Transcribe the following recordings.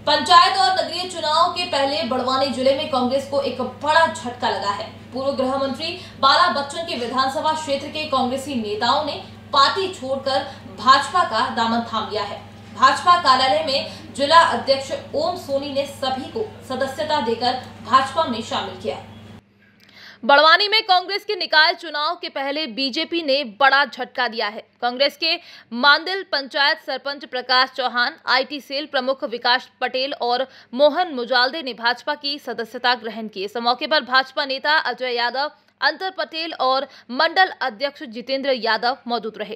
पंचायत और नगरीय चुनाव के पहले बड़वानी जिले में कांग्रेस को एक बड़ा झटका लगा है। पूर्व गृह मंत्री बाला बच्चन के विधानसभा क्षेत्र के कांग्रेसी नेताओं ने पार्टी छोड़कर भाजपा का दामन थाम लिया है। भाजपा कार्यालय में जिला अध्यक्ष ओम सोनी ने सभी को सदस्यता देकर भाजपा में शामिल किया। बड़वानी में कांग्रेस के निकाय चुनाव के पहले बीजेपी ने बड़ा झटका दिया है। कांग्रेस के मांदिल पंचायत सरपंच प्रकाश चौहान, आईटी सेल प्रमुख विकास पटेल और मोहन मुजाल्दे ने भाजपा की सदस्यता ग्रहण की। इस मौके पर भाजपा नेता अजय यादव, अंतर पटेल और मंडल अध्यक्ष जितेंद्र यादव मौजूद रहे।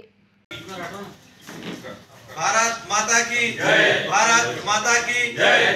भारत माता की जय, भारत माता की जय।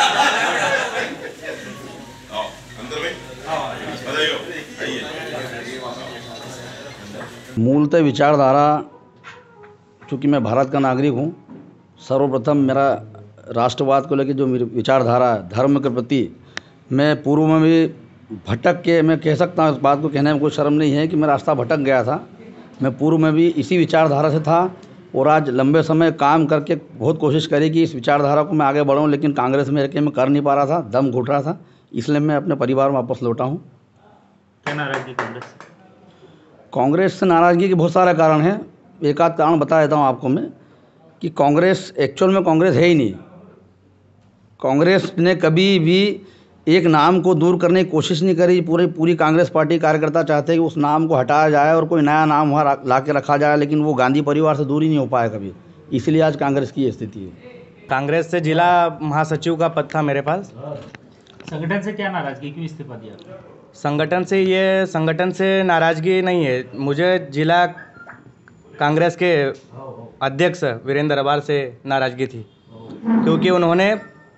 मूलतः विचारधारा, चूँकि मैं भारत का नागरिक हूँ, सर्वप्रथम मेरा राष्ट्रवाद को लेकर जो मेरी विचारधारा है, धर्म के प्रति, मैं पूर्व में भी भटक के, मैं कह सकता हूँ, इस बात को कहने में कोई शर्म नहीं है कि मैं रास्ता भटक गया था। मैं पूर्व में भी इसी विचारधारा से था और आज लंबे समय काम करके बहुत कोशिश करी कि इस विचारधारा को मैं आगे बढ़ाऊँ, लेकिन कांग्रेस में रह मैं कर नहीं पा रहा था, दम घुट रहा था, इसलिए मैं अपने परिवार में वापस लौटा हूँ। क्या नाराजगी कांग्रेस से नाराज़गी के बहुत सारे कारण हैं। एक आध कारण बता देता हूँ आपको मैं कि कांग्रेस एक्चुअल में कांग्रेस है ही नहीं। कांग्रेस ने कभी भी एक नाम को दूर करने की कोशिश नहीं करी। पूरी कांग्रेस पार्टी कार्यकर्ता चाहते हैं कि उस नाम को हटाया जाए और कोई नया नाम वहाँ ला के रखा जाए, लेकिन वो गांधी परिवार से दूर ही नहीं हो पाया कभी। इसलिए आज कांग्रेस की ये स्थिति है। कांग्रेस से जिला महासचिव का पद था मेरे पास। संगठन से क्या नाराजगी, क्यों इस्तीफा दिया? संगठन से नाराजगी नहीं है, मुझे जिला कांग्रेस के अध्यक्ष वीरेंद्र अग्रवाल से नाराजगी थी, क्योंकि उन्होंने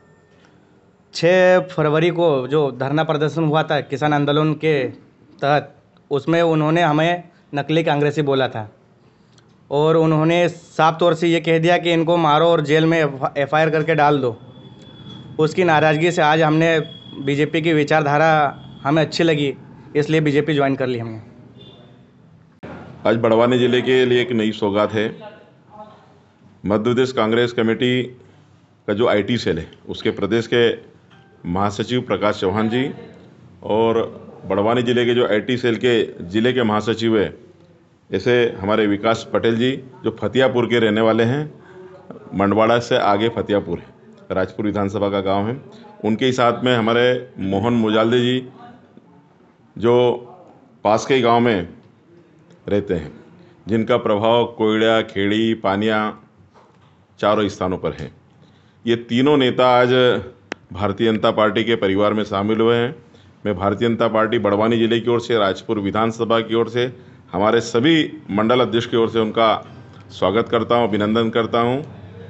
6 फरवरी को जो धरना प्रदर्शन हुआ था किसान आंदोलन के तहत, उसमें उन्होंने हमें नकली कांग्रेसी बोला था और उन्होंने साफ तौर से ये कह दिया कि इनको मारो और जेल में FIR करके डाल दो। उसकी नाराज़गी से आज हमने बीजेपी की विचारधारा हमें अच्छी लगी, इसलिए बीजेपी ज्वाइन कर ली हमने। आज बड़वानी ज़िले के लिए एक नई सौगात है। मध्य प्रदेश कांग्रेस कमेटी का जो IT सेल है, उसके प्रदेश के महासचिव प्रकाश चौहान जी और बड़वानी ज़िले के जो IT सेल के ज़िले के महासचिव है, ऐसे हमारे विकास पटेल जी जो फतियापुर के रहने वाले हैं, मंडवाड़ा से आगे फतियापुर है, राजपुर विधानसभा का गांव है। उनके ही साथ में हमारे मोहन मुजाल्दे जी जो पास के गांव में रहते हैं, जिनका प्रभाव कोयड़ा, खेड़ी, पानिया चारों स्थानों पर है। ये तीनों नेता आज भारतीय जनता पार्टी के परिवार में शामिल हुए हैं। मैं भारतीय जनता पार्टी बड़वानी ज़िले की ओर से, राजपुर विधानसभा की ओर से, हमारे सभी मंडल अध्यक्ष की ओर से उनका स्वागत करता हूँ, अभिनंदन करता हूँ।